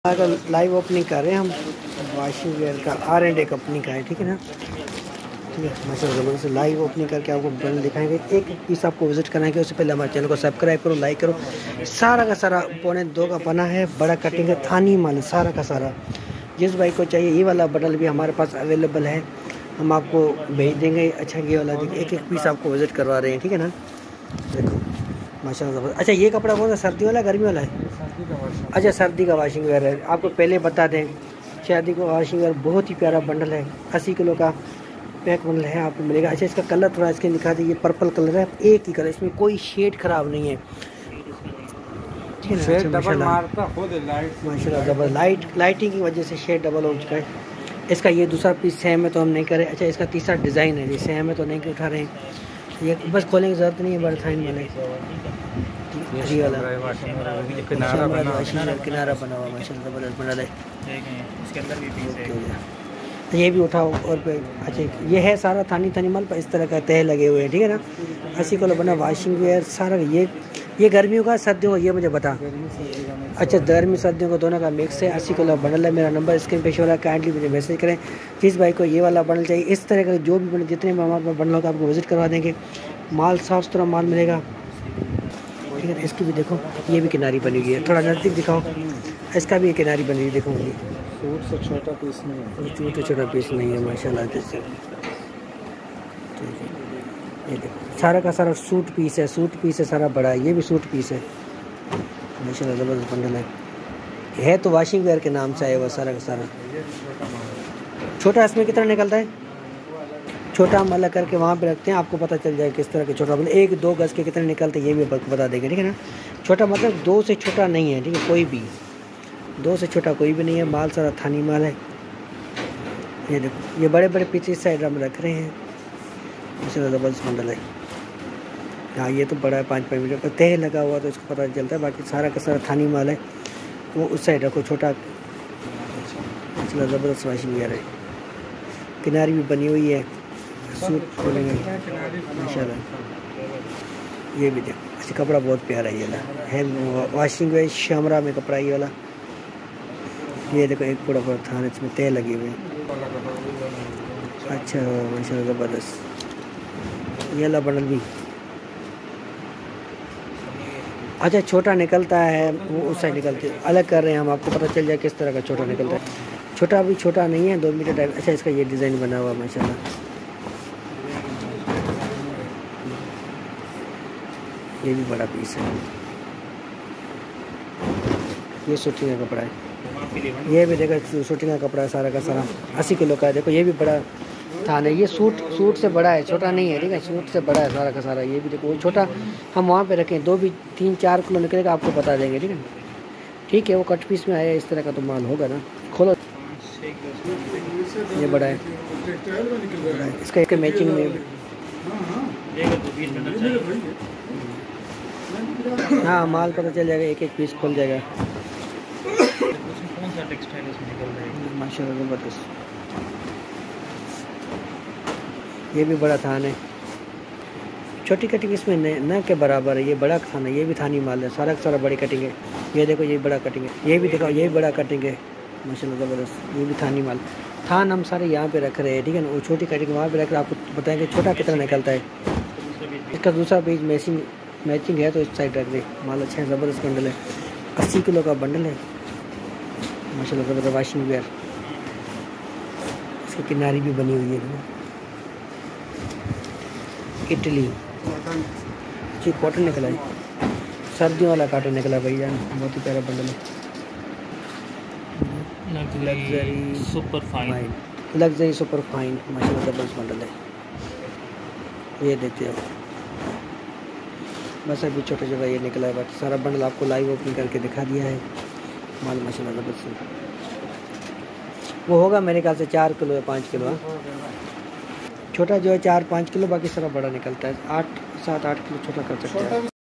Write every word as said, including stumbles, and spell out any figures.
अगर live opening कर रहे हैं हम वाशिंग वेयर का आर एंड ए कंपनी का है, ठीक है ना। ठीक है, माशाल्लाह से लाइव ओपनिंग करके आपको बंडल दिखाएंगे, एक एक पीस आपको विजिट कराएंगे। उससे पहले हमारे चैनल को सब्सक्राइब करो, लाइक करो। सारा का सारा पौने दो का पना है, बड़ा कटिंग है, थानी माल है सारा का सारा। जिस भाई को चाहिए ये वाला बंडल भी हमारे पास अवेलेबल है, हम आपको भेज देंगे। अच्छा ये वाला देखिए, एक एक पीस आपको विजिट करवा रहे हैं, ठीक है ना। देखो माशाल्लाह। अच्छा ये कपड़ा कौन सा, सर्दी वाला गर्मी वाला है? अच्छा सर्दी का वाशिंग वेयर है। आपको पहले बता दें, शादी का वाशिंग वेयर बहुत ही प्यारा बंडल है, अस्सी किलो का पैक बंडल है, आपको मिलेगा। अच्छा इसका कलर थोड़ा इसके दिखा दीजिए, पर्पल कलर है, एक ही कलर, इसमें कोई शेड खराब नहीं है, ठीक है ना। माशाल्लाह जबरदस्त लाइट लाइटिंग की वजह से शेड डबल हो चुका है। इसका ये दूसरा पीस सेम है तो हम नहीं करें। अच्छा इसका तीसरा डिज़ाइन है, ये सेम है तो नहीं उठा रहे हैं, ये बस खोलने की ज़रूरत नहीं है। बड़ा थाइन वाले जी वाला किनारा बना हुआ माशाल्लाह ज़बरदस्त बना है, इसके अंदर भी पीस है। ये भी उठाओ और पे। अच्छा ये है सारा थानी थानी माल पर इस तरह का तह लगे हुए हैं, ठीक है ना। अस्सी किलो बना वाशिंग वेयर सारा। ये ये गर्मियों का सर्दियों का, ये मुझे बता। अच्छा गर्मी सर्दियों का दोनों का मिक्स है। अस्सी किलो बंडल है। मेरा नंबर स्क्रीन पे शो रहा है, काइंडली मुझे मैसेज करें। जिस भाई को ये वाला बंडल चाहिए, इस तरह का जो भी बंडल, जितने भी हमारे पास बंडल होगा आपको विजिट करवा देंगे। माल साफ सुथरा माल मिलेगा, ठीक है। इसकी भी देखो, ये भी किनारी बनी हुई है, थोड़ा नज़दीक दिखाओ। इसका भी किनारी बनी हुई है, देखो ये सूट से छोटा पीस नहीं है, सूट से छोटा पीस नहीं है माशाल्लाह। ठीक है, ये देखो सारा का सारा सूट पीस है, सूट पीस है सारा बड़ा है। ये भी सूट पीस है माशाल्लाह, ज़बरदस्त बंडल है। है तो वाशिंग वेयर के नाम से आया हुआ सारा का सारा। छोटा इसमें कितना निकलता है, छोटा हम अलग करके वहाँ पे रखते हैं, आपको पता चल जाए किस तरह के छोटा मतलब एक दो गज़ के कितने निकलते हैं, ये भी बता देंगे, ठीक है ना। छोटा मतलब दो से छोटा नहीं है, ठीक है, कोई भी दो से छोटा कोई भी नहीं है। माल सारा थानी माल है। ये देखो ये बड़े बड़े पीछे साइड हम रख रहे हैं, इससे ज़बरदस्त बंडल है। हाँ ये तो बड़ा है, पाँच पाँच मीटर पर तह लगा हुआ तो इसको पता चलता है। बाकी सारा का सारा थानी माल है, वो उस साइड रखो छोटा। चलो ज़बरदस्त वाशिंग वेयर है, किनारी भी बनी हुई है, सूट खोलेंगे माशाल्लाह। ये भी देखो, अच्छा कपड़ा बहुत प्यारा है, ये वाला है वाशिंग वेयर शामरा में कपड़ा ये वाला। ये देखो एक पूरा पूरा थान, इसमें तह लगी हुई है। अच्छा माशाल्लाह ज़बरदस्त। ये वाला बंडल भी अच्छा छोटा निकलता है, वो उस साइड निकलते अलग कर रहे हैं हम, आपको पता चल जाए किस तरह का छोटा निकलता है। छोटा भी छोटा नहीं है, दो मीटर टाइप। अच्छा इसका ये डिज़ाइन बना हुआ माशाल्लाह, ये भी बड़ा पीस है। ये शूटिंग का कपड़ा है, ये भी देखो शूटिंग का कपड़ा है सारा का सारा, अस्सी किलो का है। देखो ये भी बड़ा थान है, ये सूट सूट से बड़ा है, छोटा नहीं है, ठीक है, सूट से बड़ा है सारा का सारा। ये भी देखो वो छोटा हम वहाँ पे रखें, दो भी तीन चार किलो निकलेगा, आपको बता देंगे, ठीक है। ठीक है वो कट पीस में आया, इस तरह का तो माल होगा ना। खोलो, ये बड़ा है, इसका एक मैचिंग में। हाँ माल पता चल जाएगा, एक एक पीस खुल जाएगा। कौन सा टेक्सटाइल इसमें निकल रहा है माशाल्लाह ज़बरदस्त। ये भी बड़ा थान है, छोटी कटिंग इसमें न, न के बराबर है। ये बड़ा थान है, ये भी थानी माल है, सारा सारा बड़ी कटिंग है। ये देखो ये बड़ा कटिंग है, ये भी देखो ये भी बड़ा कटिंग है माशाल्लाह ज़बरदस्त। ये भी थानी माल, थान हम सारे यहाँ पे रख रहे हैं, ठीक है ना। वो छोटी कटिंग वहाँ पे रख रहे हैं, आपको बताएंगे छोटा कितना निकलता है। इसका दूसरा पेज मैचिंग मैचिंग है तो इस साइड रख दे। माल अच्छा है, ज़बरदस्त बंडल है, अस्सी किलो का बंडल है माशाल्लाह ज़बरदस्त वाशिंग वेयर। इसकी किनारी भी बनी हुई है, इटली जी कॉटन निकला है, सर्दियों वाला कॉटन निकला भाई जान, बहुत ही प्यारा बंडल है। Luxury super fine, luxury super fine माशाल्लाह ज़बरदस्त बंडल है। ये देखते हो बस अभी छोटा छोटा ये निकला है, बाकी सारा बंडल आपको लाइव ओपनिंग करके दिखा दिया है। माल माशाल्लाह ज़बरदस्त वो होगा मेरे ख्याल से चार किलो या पाँच किलो। छोटा जो है चार पाँच किलो, बाकी सारा बड़ा निकलता है, आठ सात आठ किलो छोटा कर सकते हैं।